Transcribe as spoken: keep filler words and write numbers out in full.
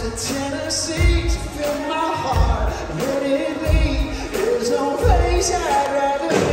to Tennessee to fill my heart. Let it be. There's no place I'd rather